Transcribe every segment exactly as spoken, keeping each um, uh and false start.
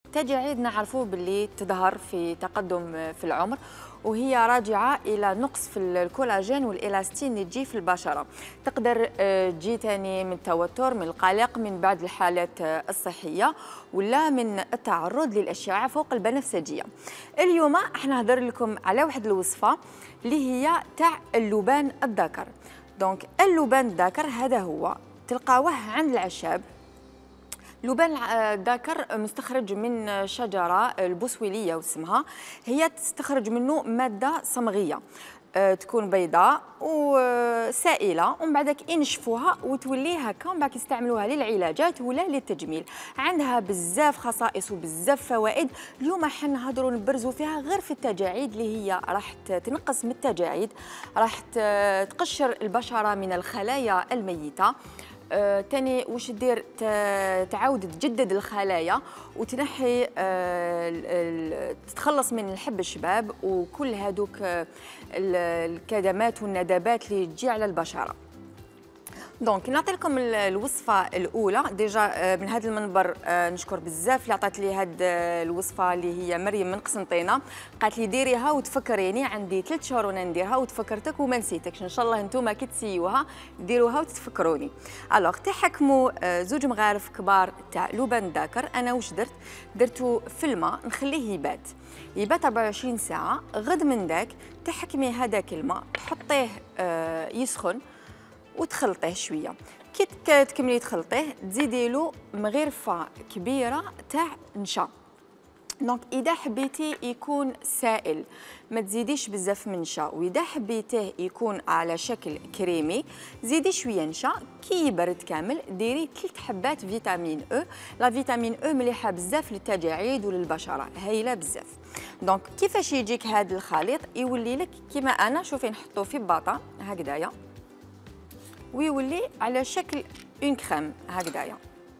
التجاعيد نعرفوا باللي تظهر في تقدم في العمر، وهي راجعه الى نقص في الكولاجين والالاستين اللي تجي في البشره. تقدر تجي ثاني من التوتر، من القلق، من بعض الحالات الصحيه، ولا من التعرض للاشعه فوق البنفسجيه. اليوم احنا نهضر لكم على واحد الوصفه اللي هي تاع اللبان الذكر. دونك اللبان الذكر هذا هو تلقاوه عند العشاب. لبان الذكر مستخرج من شجرة البوسويلية واسمها، هي تستخرج منه مادة صمغية تكون بيضاء وسائله، ومن بعدك ينشفوها وتولي هكا، ومن بعد يستعملوها للعلاجات ولا للتجميل. عندها بزاف خصائص وبزاف فوائد. اليوم حنا نهضروا نبرزوا فيها غير في التجاعيد اللي هي راح تنقص من التجاعيد، راح تقشر البشره من الخلايا الميته. آه، تاني واش دير تعاود تجدد الخلايا وتنحي آه، تتخلص من الحب الشباب وكل هذوك آه، الكدمات والندبات اللي تجي على البشره. دونك نعطي لكم الوصفه الاولى. ديجا من هذا المنبر نشكر بزاف اللي عطات لي هذه الوصفه اللي هي مريم من قسنطينه، قالت لي ديريها وتفكريني، عندي ثلاث شهور وانا نديرها وتفكرتك وما نسيتكش. ان شاء الله انتم كي تسيوها ديروها وتتفكروني. الوغ تحكموا زوج مغارف كبار تاع لبان الذكر. انا واش درت؟ درتو في الماء نخليه يبات يبات أربعة وعشرين ساعه. غد من ذاك تحكمي هذاك الماء تحطيه يسخن وتخلطيه شويه. كي تكملي تخلطيه تزيدي له مغرفه كبيره تاع نشا. دونك اذا حبيتي يكون سائل ما تزيديش بزاف من نشا، واذا حبيتيه يكون على شكل كريمي زيدي شويه نشا. كي يبرد كامل ديري ثلاث حبات فيتامين او. لا فيتامين او مليحه بزاف للتجاعيد وللبشره، هايله بزاف. دونك كيفاش يجيك هذا الخليط؟ يولي لك كيما انا، شوفي نحطو في بطه هكذايا ويولي على شكل اون كريم هكذايا،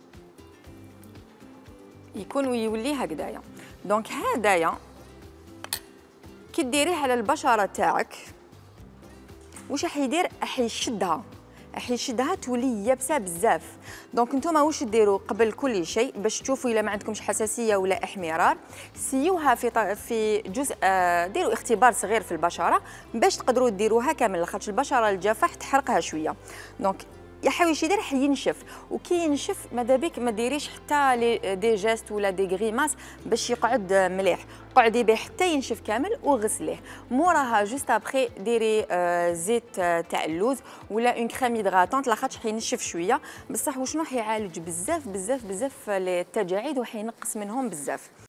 يكون ويولي هكذايا. دونك هدايا كي ديريه على البشره تاعك واش راح يدير؟ راح يشدها راح يشدها تولي يابسه بزاف. دونك نتوما واش ديروا قبل كل شيء باش تشوفوا الا ما عندكمش حساسيه ولا احمرار؟ سيوها في في جزء، ديروا اختبار صغير في البشره باش تقدروا ديروها كامل، لاخاطش البشره الجافه تحرقها شويه. دونك يا حوايش يدير راح ينشف، وكي ينشف ماذا بك ما ديريش حتى لي دي جيست ولا دي غريماس باش يقعد مليح، قعدي به حتى ينشف كامل وغسليه. موراها جوست ابخي ديري آه زيت آه تاع اللوز ولا اون كريم هيدراتونت، لاخاطش حينشف شويه بصح وشنو حيعالج بزاف بزاف بزاف التجاعيد وحينقص منهم بزاف.